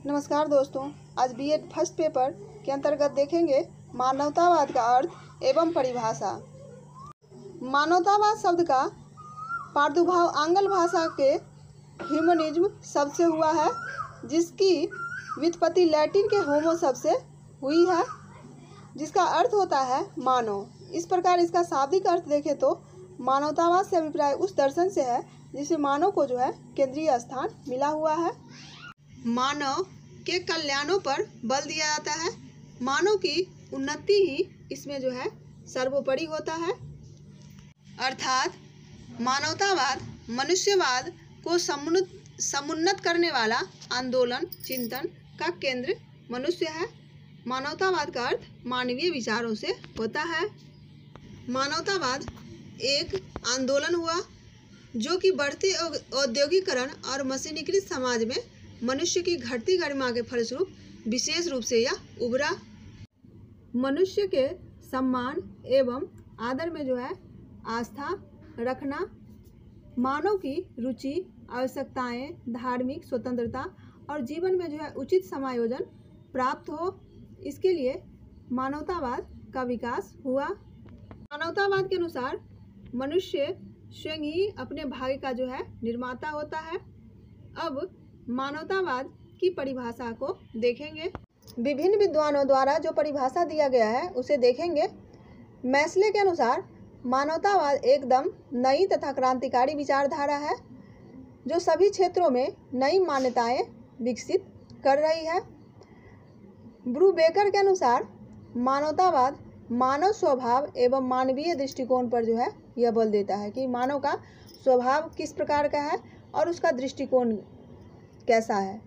नमस्कार दोस्तों, आज बीएड फर्स्ट पेपर के अंतर्गत देखेंगे मानवतावाद का अर्थ एवं परिभाषा। मानवतावाद शब्द का प्रादुर्भाव आंग्ल भाषा के ह्यूमनिज्म शब्द से हुआ है, जिसकी व्युत्पत्ति लैटिन के होमो शब्द से हुई है, जिसका अर्थ होता है मानव। इस प्रकार इसका शाब्दिक अर्थ देखें तो मानवतावाद से अभिप्राय उस दर्शन से है जिसमें मानव को केंद्रीय स्थान मिला हुआ है। मानव के कल्याणों पर बल दिया जाता है। मानव की उन्नति ही इसमें सर्वोपरि होता है। अर्थात मानवतावाद मनुष्यवाद को समुन्नत करने वाला आंदोलन चिंतन का केंद्र मनुष्य है। मानवतावाद का अर्थ मानवीय विचारों से होता है। मानवतावाद एक आंदोलन हुआ जो कि बढ़ते औद्योगिकरण और मशीनीकृत समाज में मनुष्य की घटती गरिमा के फलस्वरूप विशेष रूप से यह उभरा। मनुष्य के सम्मान एवं आदर में आस्था रखना, मानव की रुचि आवश्यकताएं, धार्मिक स्वतंत्रता और जीवन में उचित समायोजन प्राप्त हो, इसके लिए मानवतावाद का विकास हुआ। मानवतावाद के अनुसार मनुष्य स्वयं ही अपने भाग्य का निर्माता होता है। अब मानवतावाद की परिभाषा को देखेंगे। विभिन्न विद्वानों द्वारा जो परिभाषा दिया गया है उसे देखेंगे। मैस्ले के अनुसार मानवतावाद एकदम नई तथा क्रांतिकारी विचारधारा है जो सभी क्षेत्रों में नई मान्यताएं विकसित कर रही है। ब्रूबेकर के अनुसार मानवतावाद मानव स्वभाव एवं मानवीय दृष्टिकोण पर यह बल देता है कि मानव का स्वभाव किस प्रकार का है और उसका दृष्टिकोण कैसा है।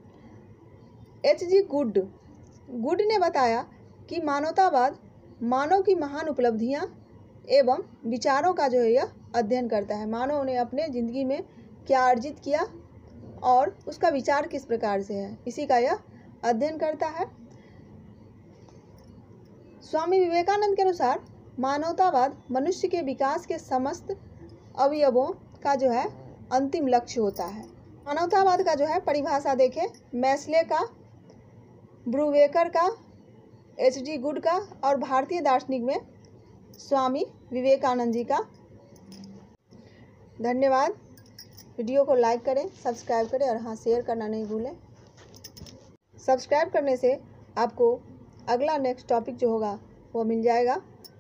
H.G. गुड ने बताया कि मानवतावाद मानव की महान उपलब्धियां एवं विचारों का यह अध्ययन करता है। मानव ने अपने जिंदगी में क्या अर्जित किया और उसका विचार किस प्रकार से है, इसी का यह अध्ययन करता है। स्वामी विवेकानंद के अनुसार मानवतावाद मनुष्य के विकास के समस्त अवयवों का अंतिम लक्ष्य होता है। मानवतावाद का परिभाषा देखें, मैस्ले का, ब्रूबेकर का, H.G. गुड का और भारतीय दार्शनिक में स्वामी विवेकानंद जी का। धन्यवाद। वीडियो को लाइक करें, सब्सक्राइब करें और हाँ, शेयर करना नहीं भूलें। सब्सक्राइब करने से आपको अगला नेक्स्ट टॉपिक जो होगा वो मिल जाएगा।